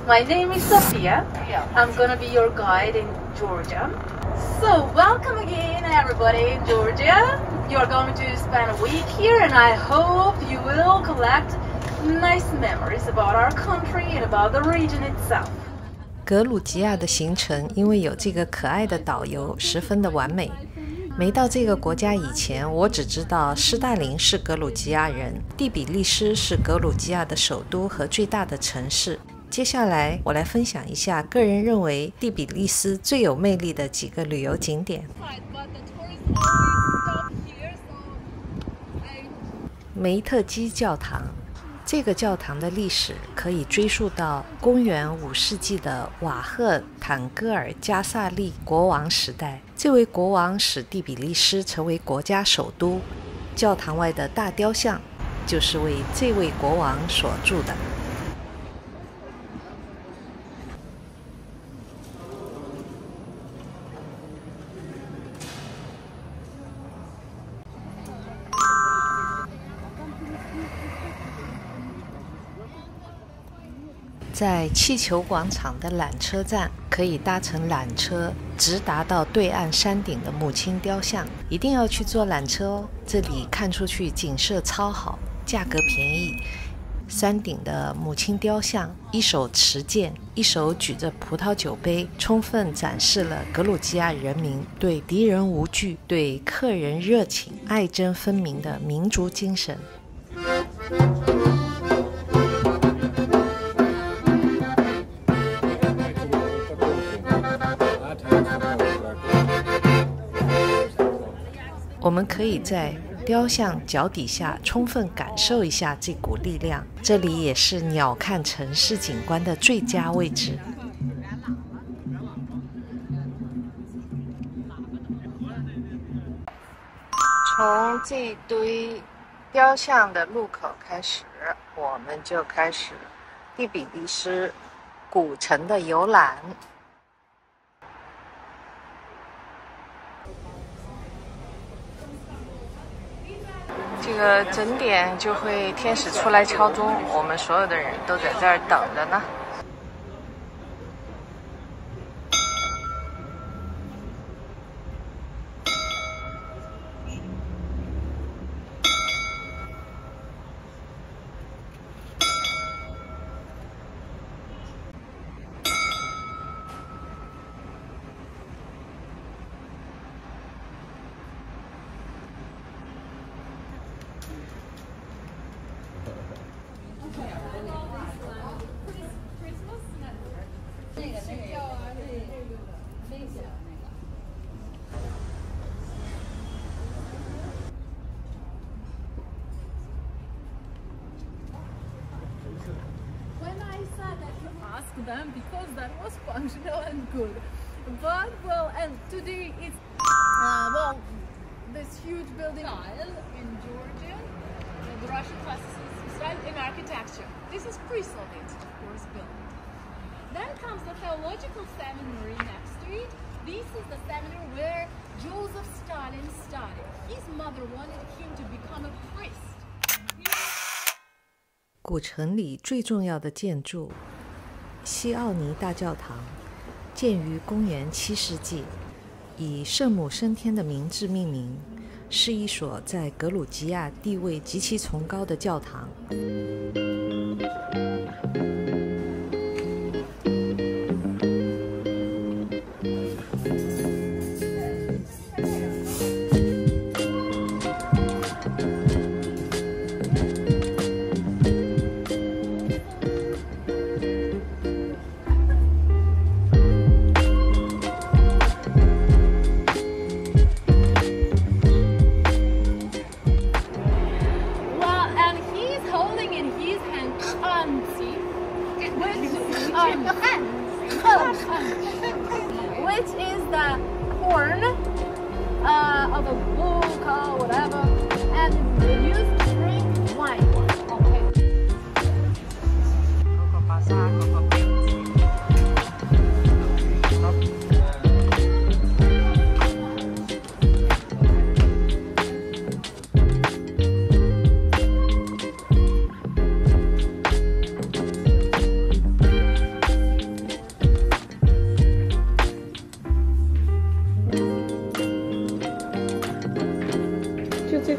My name is Sophia. I'm gonna be your guide in Georgia. So welcome again everybody in Georgia. You're going to spend a week here and I hope you will collect nice memories about our country and about the region itself. 格鲁吉亚的行程因为有这个可爱的导游十分的完美。没到这个国家以前，我只知道施大林是格鲁吉亚人，第比利斯是格鲁吉亚的首都和最大的城市。接下来我来分享一下个人认为第比利斯最有魅力的几个旅游景点。梅特基教堂，这个教堂的历史可以追溯到公元5世纪的瓦赫坦戈尔加萨利国王时代。这位国王使第比利斯成为国家首都，教堂外的大雕像就是为这位国王所铸的。在气球广场的缆车站可以搭乘缆车直达到对岸山顶的母亲雕像，一定要去坐缆车哦，这里看出去景色超好，价格便宜。山顶的母亲雕像一手持剑，一手举着葡萄酒杯，充分展示了格鲁吉亚人民对敌人无惧、对客人热情、爱憎分明的民族精神。我们可以在雕像脚底下充分感受一下这股力量，这里也是鸟瞰城市景观的最佳位置。从这堆雕像的入口开始，我们就开始第比利斯古城的游览。这个整点就会天使出来敲钟，我们所有的人都在这儿等着呢。 Them because that was functional and good, but well, and today it's well, this huge building style in Georgia, the Russian classicism style in architecture. This is pre-Soviet, of course, building. Then comes the theological seminary next to it. This is the seminary where Joseph Stalin studied. His mother wanted him to become a priest. 古城里最重要的建筑西奥尼大教堂，建于公元7世纪，以圣母升天的名字命名，是一所在格鲁吉亚地位极其崇高的教堂。 Which is the horn of a bull, cow, whatever, and they used to drink wine. Okay.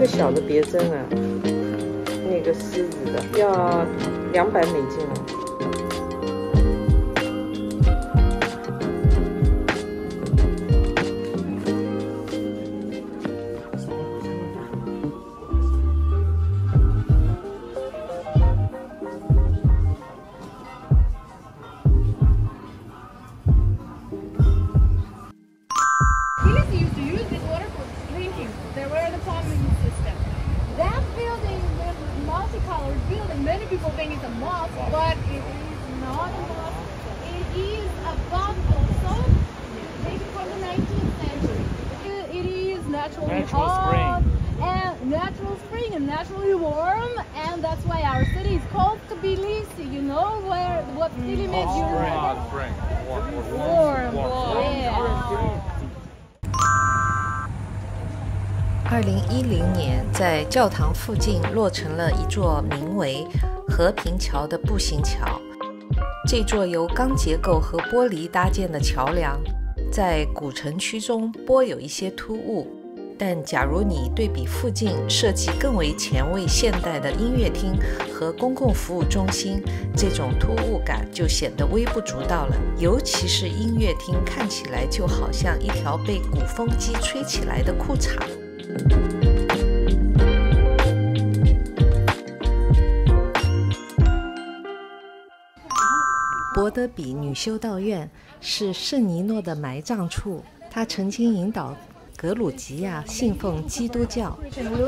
小的别针啊，那个狮子的要$200啊。 Many people think it's a mosque, but it is not a mosque. It is a bath also, taken from the 19th century. It is naturally hot and natural spring and naturally warm, and that's why our city is called Tbilisi. You know what city makes you warm? Yeah. 2010年，在教堂附近落成了一座名为和平桥的步行桥。这座由钢结构和玻璃搭建的桥梁，在古城区中颇有一些突兀，但假如你对比附近设计更为前卫现代的音乐厅和公共服务中心，这种突兀感就显得微不足道了。尤其是音乐厅看起来就好像一条被鼓风机吹起来的裤衩。博德比女修道院是圣尼诺的埋葬处，他曾经引导格鲁吉亚信奉基督教。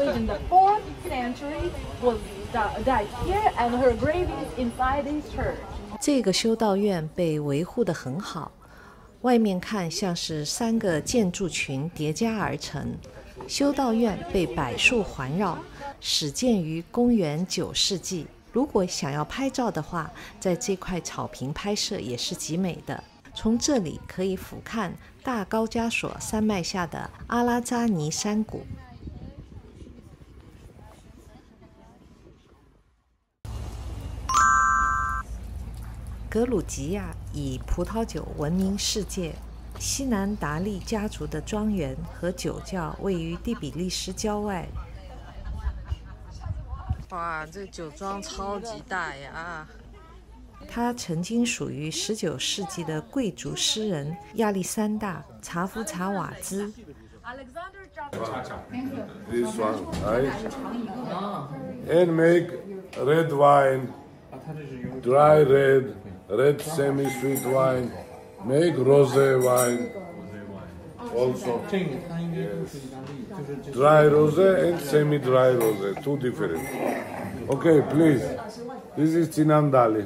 这个修道院被维护得很好，外面看像是3个建筑群叠加而成。修道院被柏树环绕，始建于公元9世纪。如果想要拍照的话，在这块草坪拍摄也是极美的。从这里可以俯瞰大高加索山脉下的阿拉扎尼山谷。格鲁吉亚以葡萄酒闻名世界。西南达利家族的庄园和酒窖位于第比利时郊外。哇，这酒庄超级大呀！它曾经属于19世纪的贵族诗人亚历山大·查夫查瓦兹。 This one, right? And make red wine, dry red semi-sweet wine. Make rosé wine also. Dry rosé and semi-dry rosé, 2 different. Okay, please. This is Chinandali.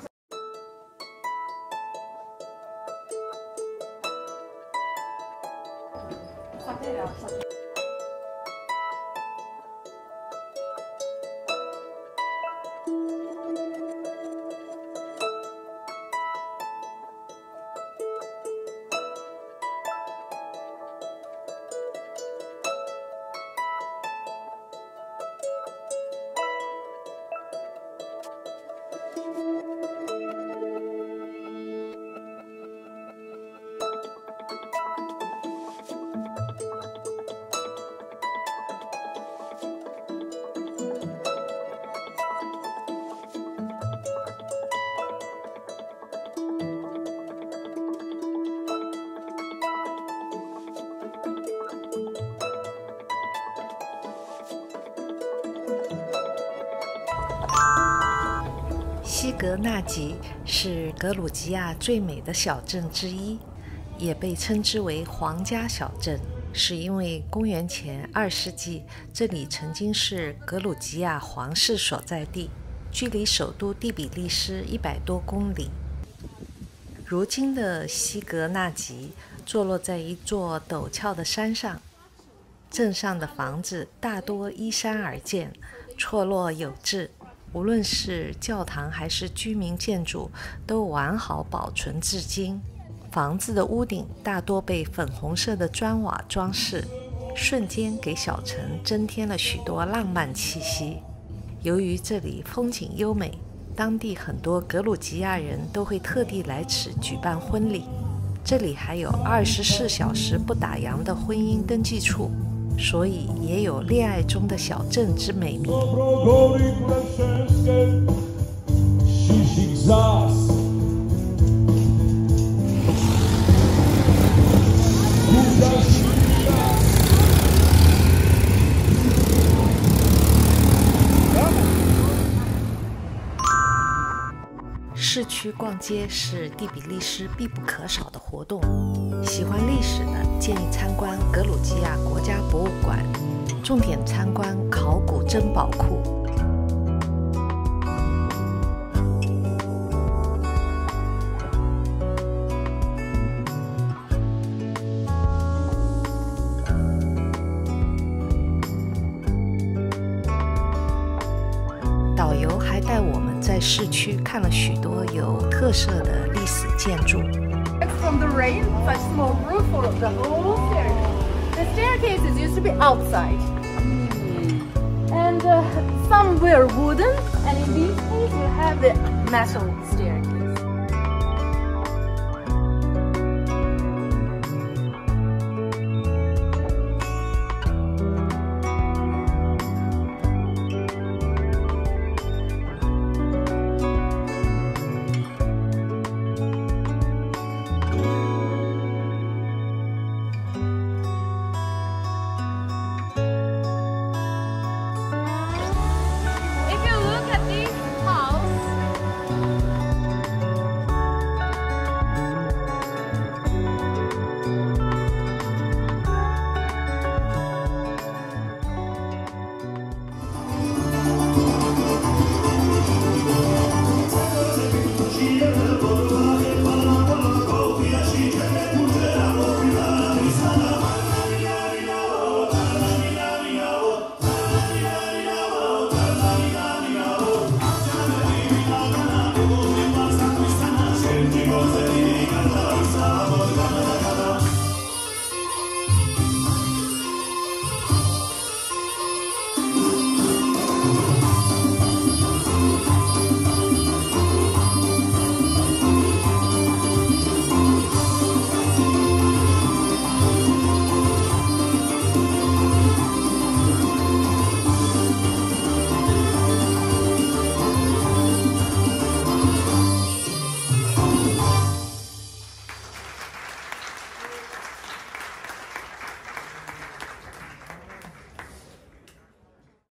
西格纳吉是格鲁吉亚最美的小镇之一，也被称之为皇家小镇，是因为公元前2世纪，这里曾经是格鲁吉亚皇室所在地，距离首都第比利时100多公里。如今的西格纳吉坐落在一座陡峭的山上，镇上的房子大多依山而建，错落有致。无论是教堂还是居民建筑，都完好保存至今。房子的屋顶大多被粉红色的砖瓦装饰，瞬间给小城增添了许多浪漫气息。由于这里风景优美，当地很多格鲁吉亚人都会特地来此举办婚礼。这里还有24小时不打烊的婚姻登记处， 所以也有恋爱中的小镇之美名。市区逛街是第比利时必不可少的活动。喜欢历史的建议参观格鲁吉亚国家博物馆，重点参观考古珍宝库。导游还带我们在市区看了许多有特色的历史建筑。 From the rain, such small roof for the whole staircase. The staircases used to be outside, and some were wooden, and in these cases you have the metal